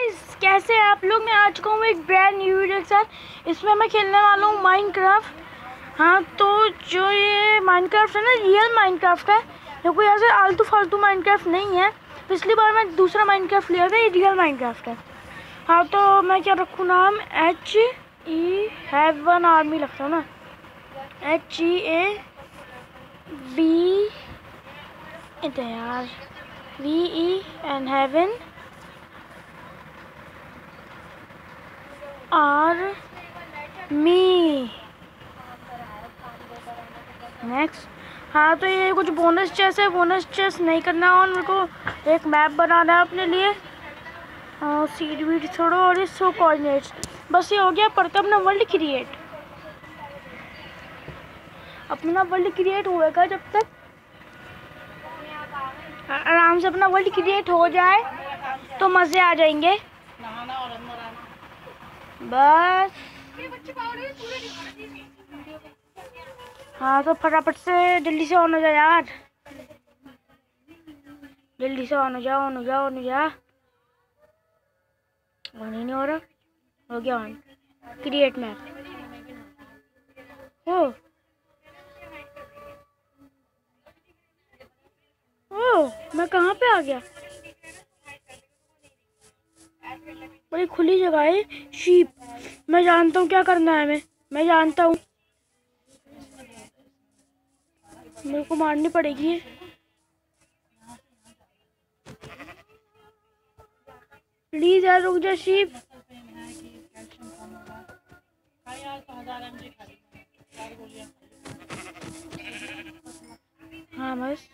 Guys, कैसे हैं आप लोग। मैं आ चुका हूँ एक ब्रांड न्यू वीडियो के साथ। इसमें मैं खेलने वाला हूँ माइनक्राफ्ट। हाँ, तो जो ये माइनक्राफ्ट है ना, रियल माइनक्राफ्ट है। ये कोई ऐसे आलतू फालतू माइनक्राफ्ट नहीं है। पिछली बार मैं दूसरा माइनक्राफ्ट लिया था, ये रियल माइनक्राफ्ट है। हाँ, तो मैं क्या रखूँ नाम, HE हेवन आर्मी रखता हूँ ना, HEAV यार VEN हेवन आर्मी नेक्स्ट। हाँ, तो ये कुछ बोनस चेस्ट है, बोनस चेस्ट नहीं करना और मेरे को एक मैप बनाना है अपने लिए। सीड वीड छोड़ो और ये शो कोऑर्डिनेट्स, बस ये हो गया। पर तो अपना वर्ल्ड क्रिएट, अपना वर्ल्ड क्रिएट होएगा। जब तक आराम से अपना वर्ल्ड क्रिएट हो जाए तो मज़े आ जाएंगे बस। हाँ, तो फटाफट से जल्दी से ऑन हो जा यार, जल्दी से ऑन हो जा, ऑन हो जा, ऑन हो जा। ऑन ही नहीं हो रहा। हो गया ऑन। क्रिएट मैप हो। मैं कहाँ पे आ गया। बड़ी खुली जगह है। शीप, मैं जानता हूँ क्या करना है। मैं जानता हूँ, मेरे को मारनी पड़ेगी। प्लीज यार रुक जा शीप। हाँ बस,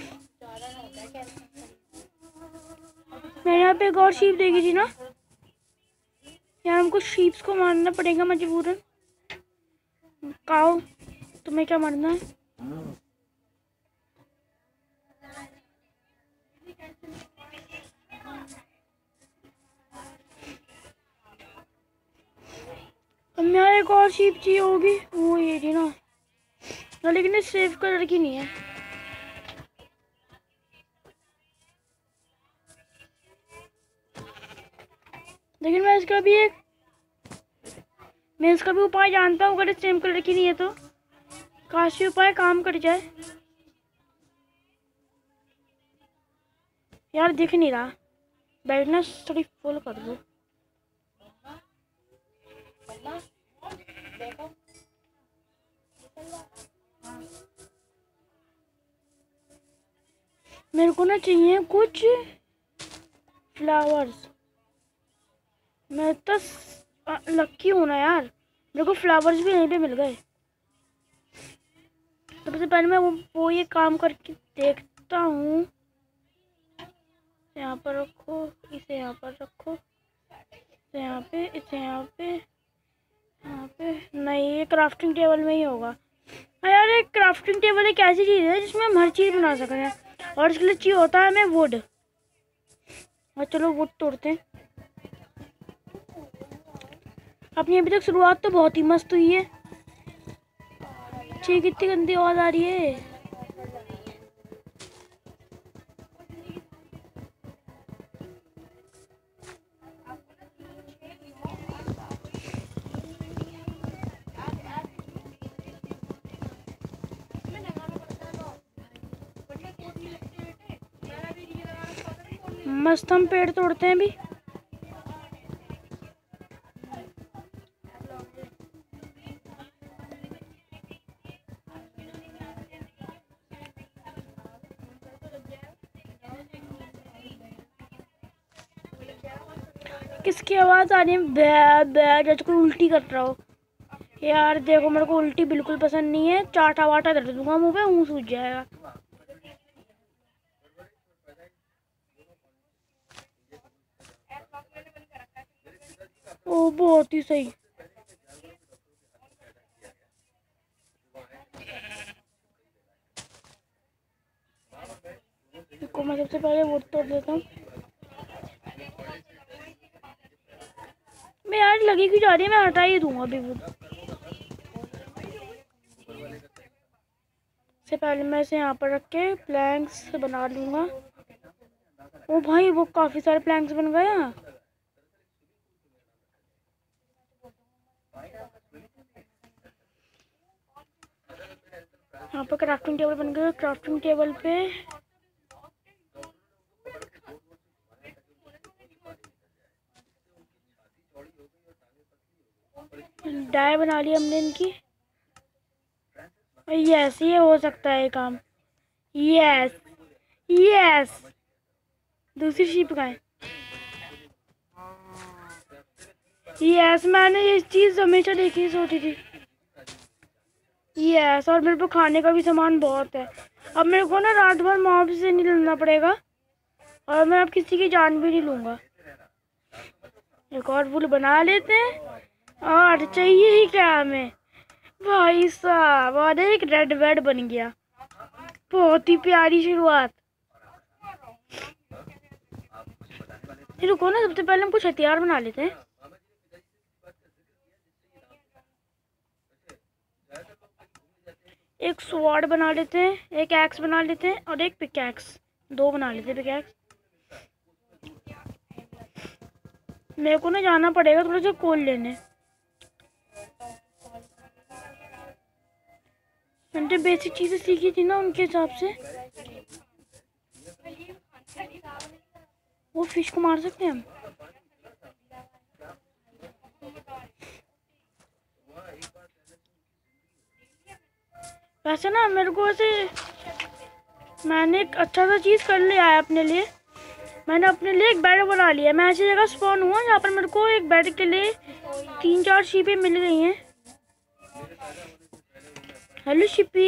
मैं यहाँ पे एक और शीप देखी थी ना यार। हमको शीप्स को मारना पड़ेगा मजबूरन। काओ, तुम्हें क्या मारना है। अब यहाँ एक और शीप चाहिए होगी, वो ये थी ना, लेकिन ये सेफ कलर की नहीं है। लेकिन मैं इसका भी उपाय जानता हूँ। अगर सेम कलर की नहीं है तो काश ये उपाय काम कर जाए। यार दिख नहीं रहा, ब्राइटनेस थोड़ी फुल कर दो। मेरे को ना चाहिए कुछ फ्लावर्स। मैं तो लक्की हूँ ना यार, मेरे को फ्लावर्स भी यहीं पे मिल गए। सबसे पहले मैं वो ये काम करके देखता हूँ। यहाँ पर रखो, इसे यहाँ पर रखो, इसे यहाँ पे, इसे यहाँ पे, यहाँ पे नहीं, ये क्राफ्टिंग टेबल में ही होगा। हाँ यार, एक क्राफ्टिंग टेबल एक ऐसी चीज़ है जिसमें हम हर चीज़ बना सकते हैं, और इसके लिए चाहिए होता है हमें वुड। और चलो वुड तोड़ते हैं। अपनी अभी तक शुरुआत तो बहुत ही मस्त हुई है। ठीक, कितनी गंदी आवाज़ आ रही है। मस्त, हम पेड़ तोड़ते हैं भी। किसकी आवाज़ आ रही है। बै बै, जैसे कोई उल्टी कर रहा हो। यार देखो, मेरे को उल्टी बिल्कुल पसंद नहीं है। चाटा वाटा दे दूंगा मुंह पे, मुंह सूज जाएगा। ओ बहुत ही सही। देखो, मैं सबसे पहले वोट तोड़ देता हूँ। मैं यार लगी क्यों जा रही है, मैं हटा ही दूंगा अभी वो। से पहले मैं इसे यहाँ पर रख के प्लैंक्स बना लूँगा। ओ भाई, वो काफ़ी सारे प्लैंक्स बन गए हैं। यहाँ पर क्राफ्टिंग टेबल बन गया। क्राफ्टिंग टेबल पे डाय बना ली हमने इनकी। यस, ये हो सकता है काम। Yes yes. दूसरी शीप का है। यस, मैंने ये चीज़ हमेशा देखी सोची थी। यस, और मेरे को खाने का भी सामान बहुत है। अब मेरे को ना रात भर मॉब से नहीं लड़ना पड़ेगा और मैं अब किसी की जान भी नहीं लूँगा। एक और फूल बना लेते हैं। और चाहिए ही क्या हमें भाई साहब। और एक रेड बेड बन गया। बहुत ही प्यारी शुरुआत। रुको ना, सबसे पहले हम कुछ हथियार बना लेते हैं। एक स्वॉर्ड बना लेते हैं, एक एक्स बना लेते हैं और एक पिकैक्स। 2 बना लेते हैं पिकैक्स। मेरे को ना जाना पड़ेगा थोड़ा सा कोल लेने। मैंने बेसिक चीजें सीखी थी ना, उनके हिसाब से। वो फिश को मार सकते हैं हम। वैसे ना मेरे को ऐसे मैंने एक अच्छा सा चीज़ कर लिया है अपने लिए। मैंने अपने लिए एक बेड बना लिया। मैं ऐसी जगह स्पॉन हुआ जहाँ पर मेरे को एक बेड के लिए 3-4 शीपें मिल गई हैं। हेलो शिपी।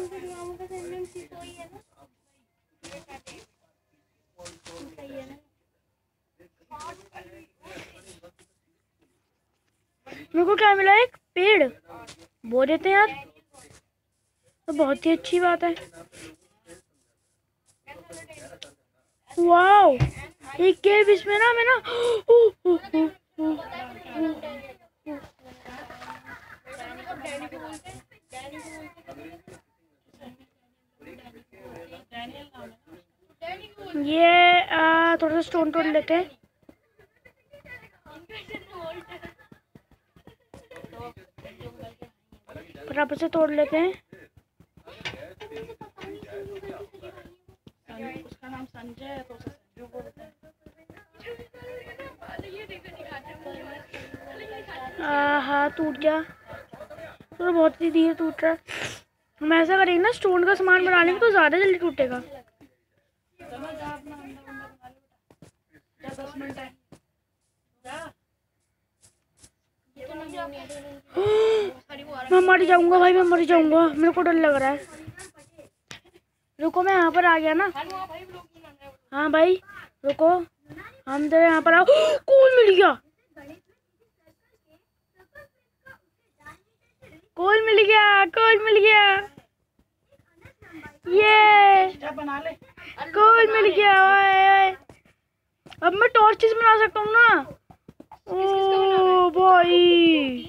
मेरे को क्या मिला? एक पेड़। बो देते हैं यार, तो बहुत ही अच्छी बात है। वाओ, एक केव। इसमें ना मैं ना ये थोड़ा सा स्टोन तोड़ लेते हैं। बराबर से तोड़ लेते हैं। उसका नाम संजय है तो उसे संजू बोलते हैं। हाँ, टूट गया। तो बहुत ही धीरे टूट रहा है। हम ऐसा करेंगे ना, स्टोन का सामान बना लेंगे तो ज़्यादा जल्दी टूटेगा। 10 मिनट है। मैं मर जाऊंगा भाई, मैं मर जाऊंगा। मेरे को डर लग रहा है। रुको, मैं यहाँ पर आ गया ना। हाँ भाई रुको, हम तो यहाँ पर आओ। कोल मिल गया, कोल मिल गया, कोल मिल गया। ये बना ले। कोल मिल गया। ओए अब मैं टॉर्चेस बना सकता हूँ ना। ओ भाई,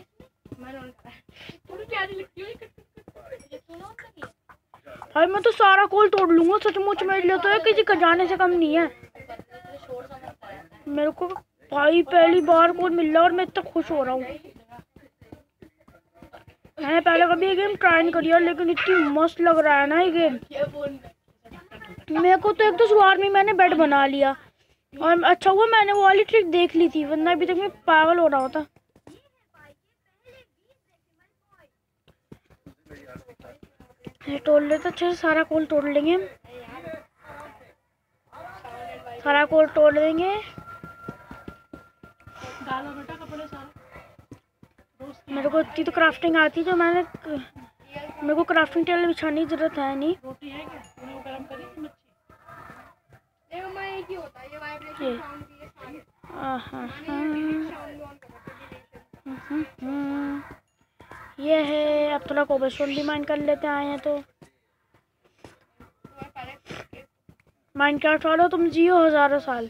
भाई मैं तो सारा कोल तोड़ लूंगा सचमुच। मेरे लिए तो है, किसी खजाने से कम नहीं है मेरे को। भाई पहली बार कोल मिल रहा है और मैं इतना खुश हो रहा हूँ। मैंने पहले कभी ये गेम ट्राई नहीं करी है, लेकिन इतनी मस्त लग रहा है ना ये गेम। मेरे को तो एक तो शुरुआत में मैंने बेड बना लिया और अच्छा हुआ मैंने वो वाली ट्रिक देख ली थी, वरना अभी तक मैं पागल हो रहा होता। तोड़ लेते अच्छे से, सारा कोल तोड़ लेंगे। सारा कोल तोड़ देंगे। डालो बेटा कपड़े सारे। मेरे को इतनी तो क्राफ्टिंग आती है, जो मेरे को क्राफ्टिंग टेबल बिछाने की जरूरत है नहीं। रोटी है क्या? उन्हें गरम करी थी मच्छी। ये है। अब थोड़ा कोबलस्टोन भी माइन कर लेते आए हैं तो। माइनक्राफ्ट वालों तुम जियो हजारों साल।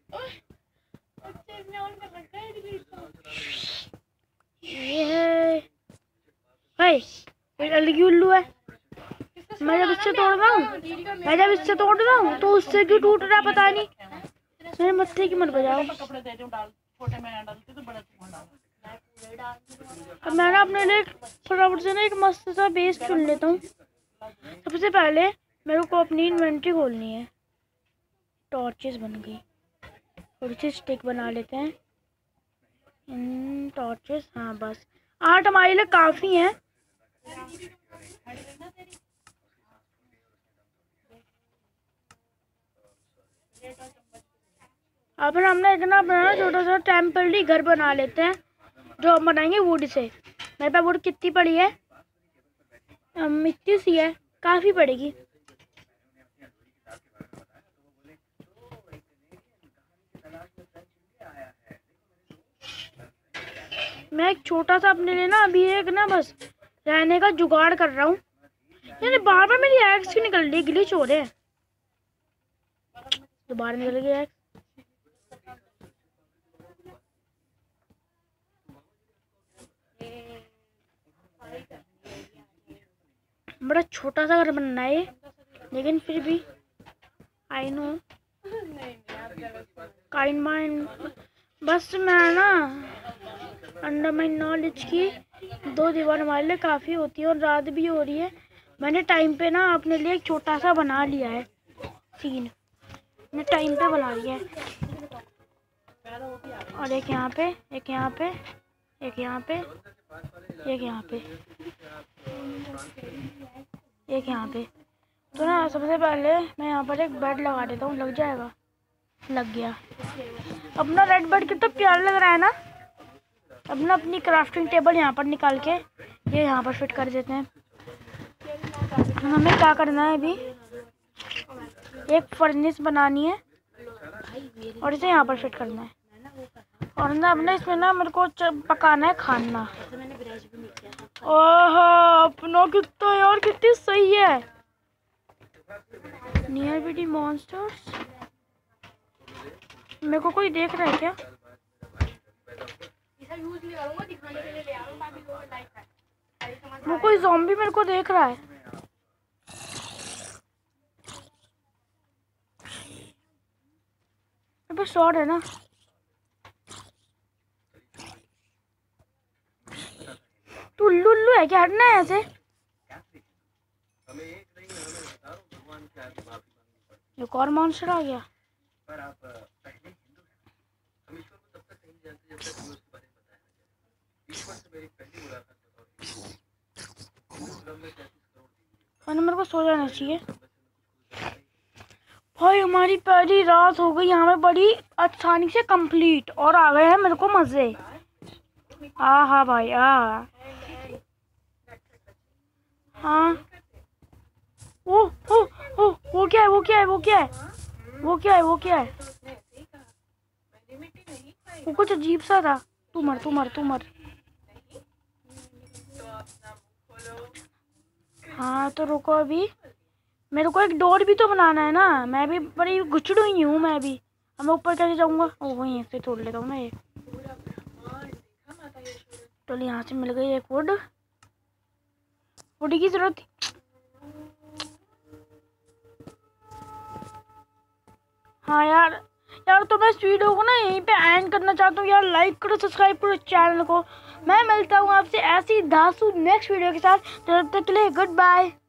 ये है भाई, अलग उल्लू है। मैं जब इससे तोड़ रहा हूँ तो उससे क्यों टूट रहा है पता नहीं। मेरे मत्थे की मत बजाओ। कपड़े दे दूं, डाल छोटे में डालती तो बड़ा चुन डाल। अब मैं ना अपने लिए फटाफट से ना एक मस्त सा बेस चुन लेता हूँ। सबसे पहले मेरे को अपनी इन्वेंट्री खोलनी है। टॉर्चेस बन गई, थोड़ी सी स्टिक बना लेते हैं इन टॉर्चेस। हाँ बस 8 हमारे लिए काफ़ी हैं। अब हमने इतना बनाना, छोटा सा टेम्पररी घर बना लेते हैं जो हम बनाएंगे वुड से। मेरे पास वुड कितनी पड़ी है? मिट्टी सी है, काफ़ी पड़ेगी। मैं एक छोटा सा अपने लिए ना अभी एक ना बस रहने का जुगाड़ कर रहा हूँ। यानी बार बार मेरी एग्स क्यों निकल रही, ग्लिच हो रहे हैं। दोबारा निकल गई एग्स। बड़ा छोटा सा घर बनना है लेकिन फिर भी आई नो काइंड माइंड। बस मैं ना अंडर माई नॉलेज की 2 दीवार हमारे लिए काफ़ी होती है और रात भी हो रही है। मैंने टाइम पे ना अपने लिए एक छोटा सा बना लिया है सीन, मैंने टाइम पे बना लिया है। और एक यहाँ पे, एक यहाँ पे, एक यहाँ पे, एक यहाँ पे, एक यहाँ पे। तो ना सबसे पहले मैं यहाँ पर एक बेड लगा देता हूँ। लग जाएगा? लग गया। अपना रेड बेड कितना प्यारा लग रहा है ना। अब ना अपनी क्राफ्टिंग टेबल यहाँ पर निकाल के ये यहाँ पर फिट कर देते हैं। हमें क्या करना है अभी, एक फर्नेस बनानी है और इसे यहाँ पर फिट करना है। और ना अपने इसमें ना मेरे को पकाना है खाना। ओह अपना कितना यार, कितनी सही है। Near be the monsters. मेरे को कोई देख रहा है क्या? वो कोई ज़ॉम्बी मेरे को देख रहा है। मेरे पास शॉट है ना। तू लुल्लू है क्या? हटना है ऐसे। एक और मॉन्स्टर आ गया। मेरे को सो जाना चाहिए भाई। हमारी पहली रात हो गई यहाँ पे बड़ी आसानी से कंप्लीट और आ गए हैं मेरे को मजे। हाँ भाई हाँ। वो क्या है? वो क्या है? वो क्या है? वो क्या है? वो क्या है? वो कुछ अजीब सा था। तू मर तू मर तू मर। हाँ तो रुको, अभी मेरे को एक डोर भी तो बनाना है ना। मैं भी बड़ी गुचड़ू ही हूँ मैं भी। अब मैं ऊपर कैसे जाऊँगा? ओह यहीं से तोड़ लेता हूँ मैं ये। तो यहाँ से मिल गई एक वुड। वुड की जरूरत थी। हाँ यार तो मैं इस वीडियो को ना यहीं पे एंड करना चाहता हूँ यार। लाइक करो, सब्सक्राइब करो चैनल को। मैं मिलता हूँ आपसे ऐसी धांसू नेक्स्ट वीडियो के साथ। तब तक के लिए गुड बाय।